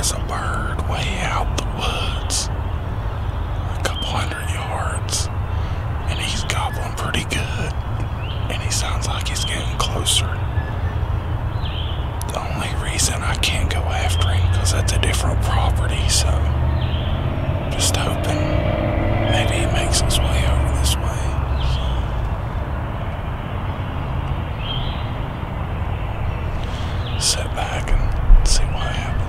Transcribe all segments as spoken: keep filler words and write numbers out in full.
there's a bird way out the woods, a couple hundred yards, and he's gobbling pretty good, and he sounds like he's getting closer. The only reason I can't go after him because that's a different property, so just hoping maybe he makes his way over this way. Sit back and see what happens.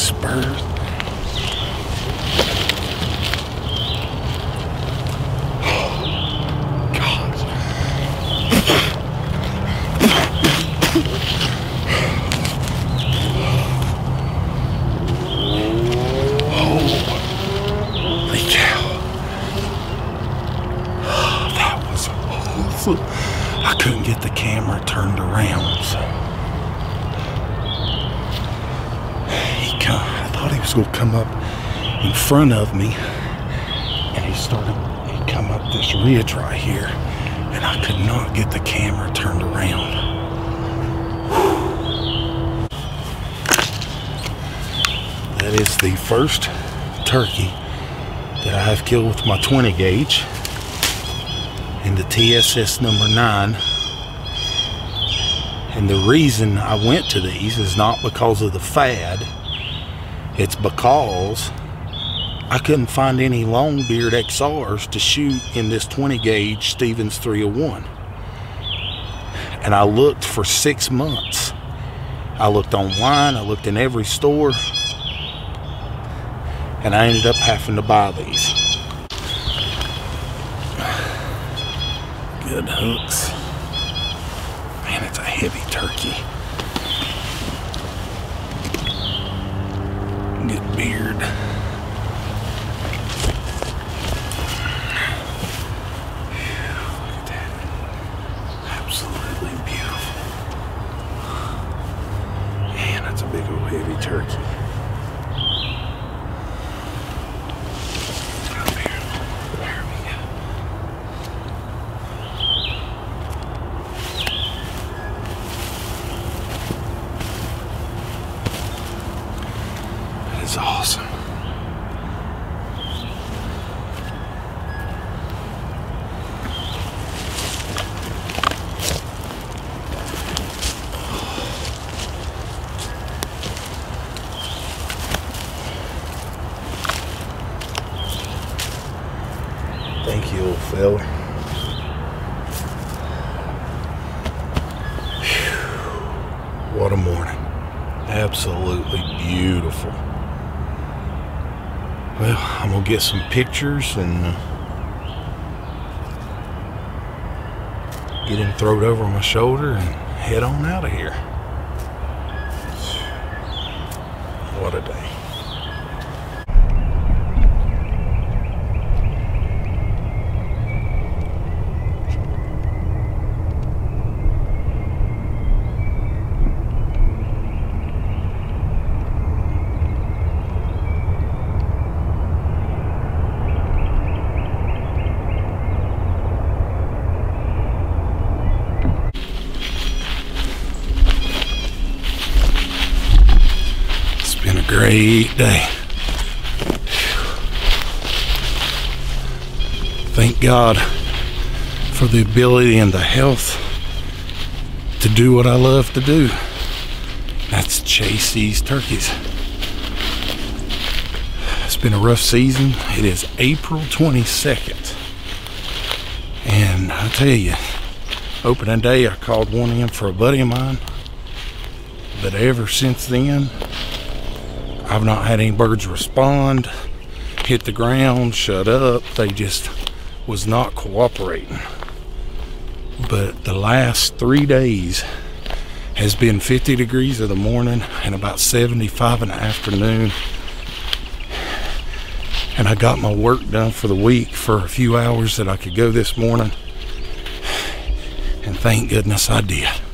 spurs. I couldn't get the camera turned around, so he come, I thought he was going to come up in front of me, and he started, he come up this ridge right here, and I could not get the camera turned around. That is the first turkey that I have killed with my twenty gauge. In the T S S number nine. And the reason I went to these is not because of the fad. It's because I couldn't find any long-beard X Rs to shoot in this twenty gauge Stevens three oh one. And I looked for six months. I looked online, I looked in every store, and I ended up having to buy these. Good hooks. Man, it's a heavy turkey. Good beard. Look at that. Absolutely beautiful. Man, that's a big old heavy turkey. It's awesome. Thank you, old fella. Whew. What a morning. Absolutely beautiful. Well, I'm gonna get some pictures and uh, get him thrown over my shoulder and head on out of here. What a day. Great day. Thank God for the ability and the health to do what I love to do. That's chase these turkeys. It's been a rough season. It is April twenty-second. And I tell you, opening day I called one in for a buddy of mine. But ever since then, I've not had any birds respond, hit the ground, shut up. They just was not cooperating. But the last three days has been fifty degrees in the morning and about seventy-five in the afternoon. And I got my work done for the week for a few hours that I could go this morning. And thank goodness I did.